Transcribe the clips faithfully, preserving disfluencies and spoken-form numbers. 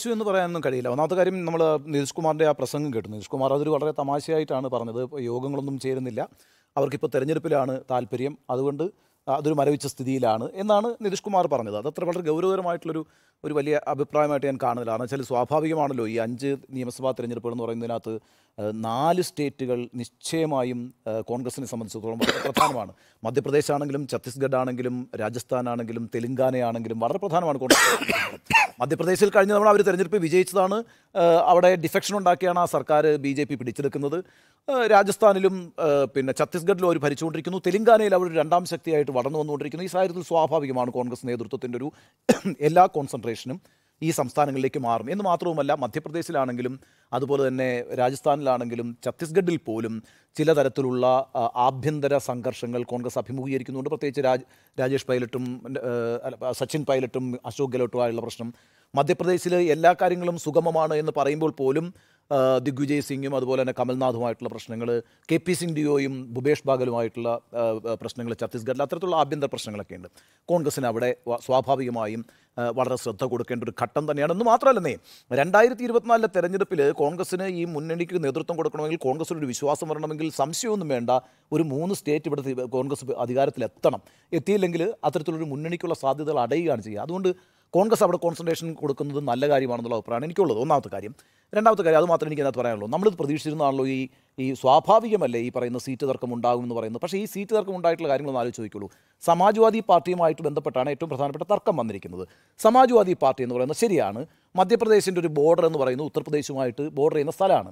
മരവിച്ചു എന്ന് പറയാനൊന്നും കഴിയില്ല. ഒന്നാമത്തെ കാര്യം, നമ്മൾ നിതീഷ് കുമാറിൻ്റെ ആ പ്രസംഗം കേട്ടു. നിതീഷ് കുമാർ അതൊരു വളരെ തമാശയായിട്ടാണ് പറഞ്ഞത്. യോഗങ്ങളൊന്നും ചേരുന്നില്ല, അവർക്കിപ്പോൾ തെരഞ്ഞെടുപ്പിലാണ് താല്പര്യം, അതുകൊണ്ട് അതൊരു മരവിച്ച സ്ഥിതിയിലാണ് എന്നാണ് നിതീഷ് കുമാർ പറഞ്ഞത്. അതത്ര വളരെ ഗൗരവകരമായിട്ടുള്ളൊരു ഒരു വലിയ അഭിപ്രായമായിട്ട് ഞാൻ കാണുന്നില്ല. കാരണം വെച്ചാൽ സ്വാഭാവികമാണല്ലോ, ഈ അഞ്ച് നിയമസഭാ തെരഞ്ഞെടുപ്പുകൾ എന്ന് പറയുന്നതിനകത്ത് നാല് സ്റ്റേറ്റുകൾ നിശ്ചയമായും കോൺഗ്രസിനെ സംബന്ധിച്ചിടത്തോളം വളരെ പ്രധാനമാണ്. മധ്യപ്രദേശ് ആണെങ്കിലും ഛത്തീസ്ഗഡ് ആണെങ്കിലും രാജസ്ഥാൻ ആണെങ്കിലും തെലുങ്കാനയാണെങ്കിലും വളരെ പ്രധാനമാണ് കോൺഗ്രസ്. മധ്യപ്രദേശിൽ കഴിഞ്ഞ തവണ അവർ തെരഞ്ഞെടുപ്പ് വിജയിച്ചതാണ്. അവിടെ ഡിഫെക്ഷൻ ഉണ്ടാക്കിയാണ് ആ സർക്കാർ ബി ജെ പി പിടിച്ചെടുക്കുന്നത്. രാജസ്ഥാനിലും പിന്നെ ഛത്തീസ്ഗഡിലും അവർ ഭരിച്ചുകൊണ്ടിരിക്കുന്നു. തെലുങ്കാനയിൽ അവർ രണ്ടാം ശക്തിയായിട്ട് വളർന്നു വന്നുകൊണ്ടിരിക്കുന്നു. ഈ സാഹചര്യത്തിൽ സ്വാഭാവികമാണ് കോൺഗ്രസ് നേതൃത്വത്തിൻ്റെ ഒരു എല്ലാ കോൺസെൻട്രേഷനും ഈ സംസ്ഥാനങ്ങളിലേക്ക് മാറും. എന്ന് മാത്രവുമല്ല, മധ്യപ്രദേശിലാണെങ്കിലും അതുപോലെ തന്നെ രാജസ്ഥാനിലാണെങ്കിലും ഛത്തീസ്ഗഡിൽ പോലും ചില തരത്തിലുള്ള ആഭ്യന്തര സംഘർഷങ്ങൾ കോൺഗ്രസ് അഭിമുഖീകരിക്കുന്നുണ്ട്. പ്രത്യേകിച്ച് രാജ് രാജേഷ് പൈലറ്റും സച്ചിൻ പൈലറ്റും അശോക് ഗെഹ്ലോട്ടുമായുള്ള പ്രശ്നം. മധ്യപ്രദേശിൽ എല്ലാ കാര്യങ്ങളും സുഗമമാണ് എന്ന് പറയുമ്പോൾ പോലും ദിഗ്വിജയ് സിംഗും അതുപോലെ തന്നെ കമൽനാഥുമായിട്ടുള്ള പ്രശ്നങ്ങൾ, കെ പി സിംഗ് ഡിയോയും ഭൂപേഷ് ബാഗലുമായിട്ടുള്ള പ്രശ്നങ്ങൾ ഛത്തീസ്ഗഡിൽ, അത്തരത്തിലുള്ള ആഭ്യന്തര പ്രശ്നങ്ങളൊക്കെ ഉണ്ട്. കോൺഗ്രസിന് അവിടെ സ്വാഭാവികമായും വളരെ ശ്രദ്ധ കൊടുക്കേണ്ട ഒരു ഘട്ടം തന്നെയാണ്. എന്ന് മാത്രമല്ലെന്നേ, രണ്ടായിരത്തി ഇരുപത്തിനാലിലെ തെരഞ്ഞെടുപ്പിൽ കോൺഗ്രസിന് ഈ മുന്നണിക്ക് നേതൃത്വം കൊടുക്കണമെങ്കിൽ, കോൺഗ്രസിനൊരു വിശ്വാസം വരണമെങ്കിൽ സംശയമൊന്നും വേണ്ട, ഒരു മൂന്ന് സ്റ്റേറ്റ് ഇവിടെ കോൺഗ്രസ് അധികാരത്തിലെത്തണം. എത്തിയില്ലെങ്കിൽ അത്തരത്തിലൊരു മുന്നണിക്കുള്ള സാധ്യതകൾ അടയുകയാണ് ചെയ്യുക. അതുകൊണ്ട് കോൺഗ്രസ് അവിടെ കോൺസെൻട്രേഷൻ കൊടുക്കുന്നത് നല്ല കാര്യമാണെന്നുള്ള അഭിപ്രായമാണ് എനിക്കുള്ളത്, ഒന്നാമത്തെ കാര്യം. രണ്ടാമത്തെ കാര്യം, അത് മാത്രമേ എനിക്ക് അതിനകത്ത് പറയാനുള്ളൂ. നമ്മളിത് പ്രതീക്ഷിച്ചിരുന്നതാണല്ലോ ഈ ഈ സ്വാഭാവികമല്ലേ ഈ പറയുന്ന സീറ്റ് തർക്കം ഉണ്ടാകുമെന്ന് പറയുന്നത്. പക്ഷേ ഈ സീറ്റ് തർക്കം ഉണ്ടായിട്ടുള്ള കാര്യങ്ങളൊന്നും ആലോചിച്ച് നോക്കിയുള്ളൂ. സമാജ്വാദി പാർട്ടിയുമായിട്ട് ബന്ധപ്പെട്ടാണ് ഏറ്റവും പ്രധാനപ്പെട്ട തർക്കം വന്നിരിക്കുന്നത്. സമാജ്വാദി പാർട്ടി എന്ന് പറയുന്നത് ശരിയാണ്, മധ്യപ്രദേശിൻ്റെ ഒരു ബോർഡർ എന്ന് പറയുന്നത് ഉത്തർപ്രദേശുമായിട്ട് ബോർഡർ ചെയ്യുന്ന സ്ഥലമാണ്.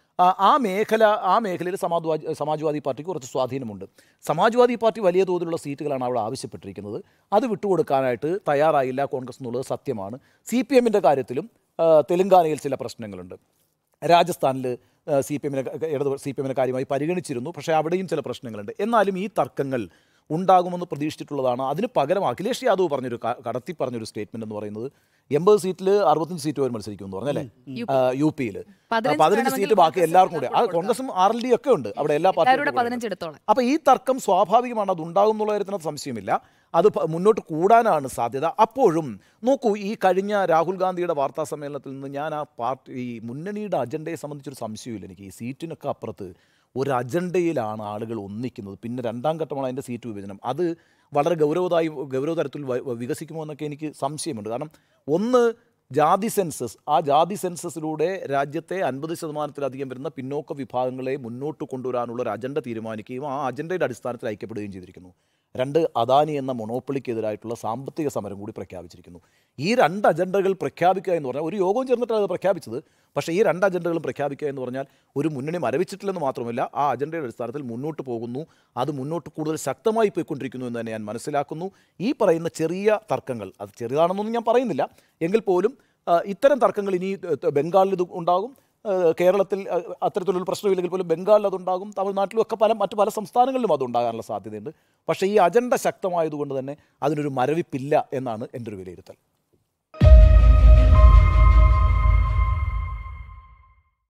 ആ മേഖല ആ മേഖലയിൽ സമാജ്വാദി സമാജ്വാദി പാർട്ടിക്ക് കുറച്ച് സ്വാധീനമുണ്ട്. സമാജ്വാദി പാർട്ടി വലിയ തോതിലുള്ള സീറ്റുകളാണ് അവിടെ ആവശ്യപ്പെട്ടിരിക്കുന്നത്. അത് വിട്ടുകൊടുക്കാനായിട്ട് തയ്യാറായില്ല കോൺഗ്രസ് എന്നുള്ളത് സത്യമാണ്. സി പി എമ്മിൻ്റെ കാര്യത്തിലും തെലുങ്കാനയിൽ ചില പ്രശ്നങ്ങളുണ്ട്. രാജസ്ഥാനിൽ സി പി എമ്മിനെ ഇടത് സി പി എമ്മിനെ കാര്യമായി പരിഗണിച്ചിരുന്നു, പക്ഷേ അവിടെയും ചില പ്രശ്നങ്ങളുണ്ട്. എന്നാലും ഈ തർക്കങ്ങൾ ഉണ്ടാകുമെന്ന് പ്രതീക്ഷിച്ചിട്ടുള്ളതാണ്. അതിന് പകരം അഖിലേഷ് യാദവ് പറഞ്ഞൊരു കടത്തി പറഞ്ഞൊരു സ്റ്റേറ്റ്മെന്റ് എന്ന് പറയുന്നത് എൺപത് സീറ്റിൽ അറുപത്തഞ്ച് സീറ്റ് വരെ മത്സരിക്കുമെന്ന് പറഞ്ഞല്ലേ യു പിയിൽ. പതിനഞ്ച് സീറ്റ് ബാക്കി എല്ലാവർക്കും കൂടെ, ആ കോൺഗ്രസും ആർ എൽ ഡി ഒക്കെ ഉണ്ട് അവിടെ, എല്ലാ പാർട്ടിയും. അപ്പോൾ ഈ തർക്കം സ്വാഭാവികമാണ്, അത് ഉണ്ടാകും എന്നുള്ള കാര്യത്തിനകത്ത് സംശയമില്ല. അത് മുന്നോട്ട് കൂടാനാണ് സാധ്യത. അപ്പോഴും നോക്കൂ, ഈ കഴിഞ്ഞ രാഹുൽ ഗാന്ധിയുടെ വാർത്താ സമ്മേളനത്തിൽ നിന്ന് ഞാൻ ആ പാർട്ടി ഈ മുന്നണിയുടെ അജണ്ടയെ സംബന്ധിച്ചൊരു സംശയമില്ല എനിക്ക്. ഈ സീറ്റിനൊക്കെ അപ്പുറത്ത് ഒരു അജണ്ടയിലാണ് ആളുകൾ ഒന്നിക്കുന്നത്. പിന്നെ രണ്ടാം ഘട്ടമാണ് അതിൻ്റെ സീറ്റ് വിഭജനം. അത് വളരെ ഗൗരവതായി ഗൗരവതരത്തിൽ വികസിക്കുമോ എന്നൊക്കെ എനിക്ക് സംശയമുണ്ട്. കാരണം ഒന്ന്, ജാതി സെൻസസ്, ആ ജാതി സെൻസസിലൂടെ രാജ്യത്തെ അൻപത് ശതമാനത്തിലധികം വരുന്ന പിന്നോക്ക വിഭാഗങ്ങളെ മുന്നോട്ട് കൊണ്ടുവരാനുള്ള ഒരു അജണ്ട തീരുമാനിക്കുകയും ആ അജണ്ടയുടെ അടിസ്ഥാനത്തിൽ ഐക്യപ്പെടുകയും ചെയ്തിരിക്കുന്നു. രണ്ട്, അദാനി എന്ന മൊണോപ്പൊളിക്കെതിരായിട്ടുള്ള സാമ്പത്തിക സമരം കൂടി പ്രഖ്യാപിച്ചിരിക്കുന്നു. ഈ രണ്ട് അജണ്ടകൾ പ്രഖ്യാപിക്കുക എന്ന് പറഞ്ഞാൽ, ഒരു യോഗവും ചേർന്നിട്ടാണ് അത് പ്രഖ്യാപിച്ചത്, പക്ഷേ ഈ രണ്ട് അജണ്ടകളും പ്രഖ്യാപിക്കുക എന്ന് പറഞ്ഞാൽ ഒരു മുന്നണി മരവിച്ചിട്ടില്ലെന്ന് മാത്രമല്ല, ആ അജണ്ടയുടെ അടിസ്ഥാനത്തിൽ മുന്നോട്ട് പോകുന്നു. അത് മുന്നോട്ട് കൂടുതൽ ശക്തമായി പോയിക്കൊണ്ടിരിക്കുന്നു എന്ന് തന്നെ ഞാൻ മനസ്സിലാക്കുന്നു. ഈ പറയുന്ന ചെറിയ തർക്കങ്ങൾ, അത് ചെറുതാണെന്നൊന്നും ഞാൻ പറയുന്നില്ല, എങ്കിൽ പോലും ഇത്തരം തർക്കങ്ങൾ ഇനി ബംഗാളിൽ ഇത് ഉണ്ടാകും, കേരളത്തിൽ അത്തരത്തിലൊരു പ്രശ്നമില്ലെങ്കിൽ പോലും ബംഗാളിൽ അതുണ്ടാകും, തമിഴ്നാട്ടിലും ഒക്കെ പല മറ്റു പല സംസ്ഥാനങ്ങളിലും അതുണ്ടാകാനുള്ള സാധ്യതയുണ്ട്. പക്ഷേ ഈ അജണ്ട ശക്തമായതുകൊണ്ട് തന്നെ അതിനൊരു മരവിപ്പില്ല എന്നാണ് എൻ്റെ ഒരു വിലയിരുത്തൽ.